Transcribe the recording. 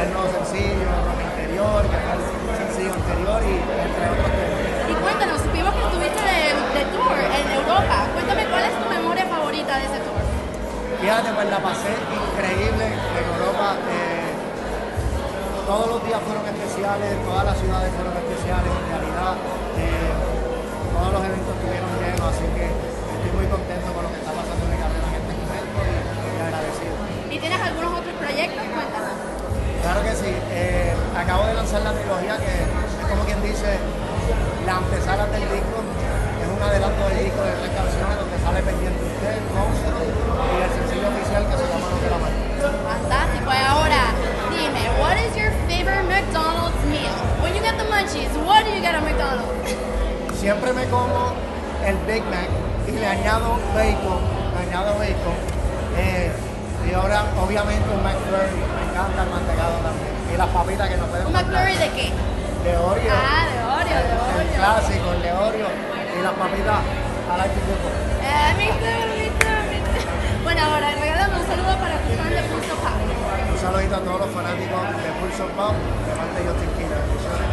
el nuevo sencillo, Rock Interior, que fue el sencillo anterior y entre otros temas. Y cuéntanos, supimos que estuviste de tour en Europa. Cuéntame, ¿cuál es tu memoria favorita de ese tour? Fíjate, pues la pasé increíble en Europa. Todos los días fueron especiales, todas las ciudades fueron especiales en realidad. Todos los eventos estuvieron llenos, así que estoy muy contento con lo que está pasando en mi carrera en este momento y agradecido. ¿Y tienes algunos otros proyectos? Cuéntanos. Claro que sí. Acabo de lanzar la trilogía que es como quien dice la antesala del disco. Es un adelanto del disco de 3 canciones donde sale Pendiente Usted, Monstruo y el sencillo oficial que se llama No de la Mano. Fantástico. Y ahora, dime, what is your favorite McDonald's meal? When you get the munchies, what do you get at McDonald's? Siempre me como el Big Mac y le añado bacon. Y ahora, obviamente, un McFlurry. Me encanta el mantecado también. Y las papitas que no pueden ¿Un McFlurry de qué? De Oreo. Ah, de Oreo, de Oreo. El clásico, el de Oreo. Y las papitas a la chiquita. Me too. Bueno, ahora, regálame un saludo para tus fans de Pulso Pop. Un saludito a todos los fanáticos de Pulso Pop, de parte de Justin Quiles.